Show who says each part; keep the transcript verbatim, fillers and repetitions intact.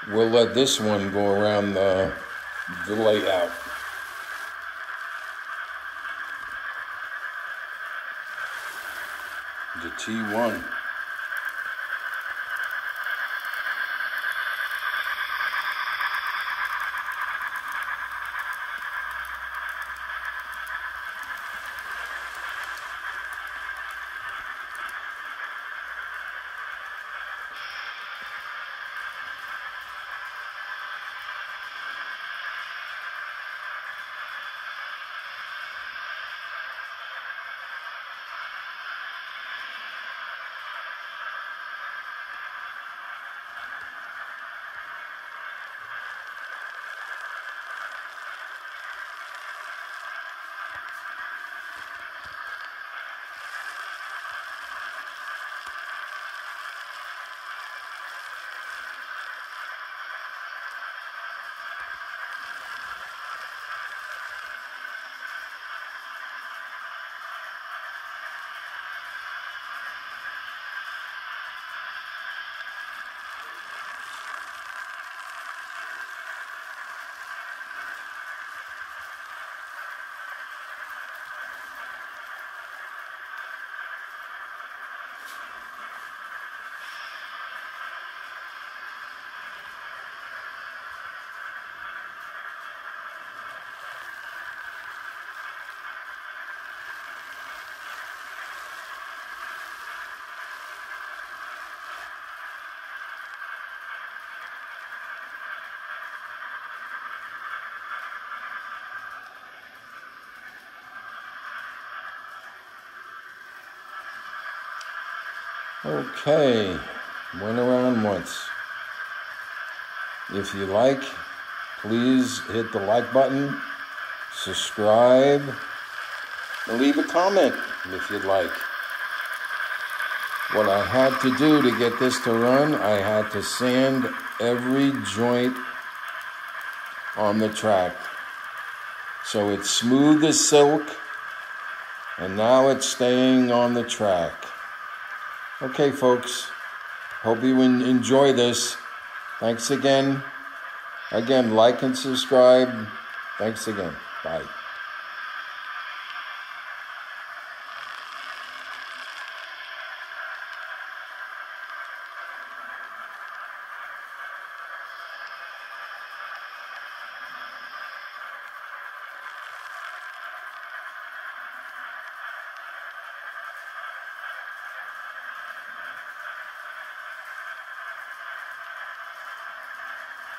Speaker 1: we'll let this one go around the, the layout. The T one. Okay, went around once. If you like, please hit the like button, subscribe, and leave a comment if you'd like. What I had to do to get this to run, I had to sand every joint on the track. So it's smooth as silk, and now it's staying on the track. Okay, folks, hope you enjoy this. Thanks again. Again, like and subscribe. Thanks again. Bye.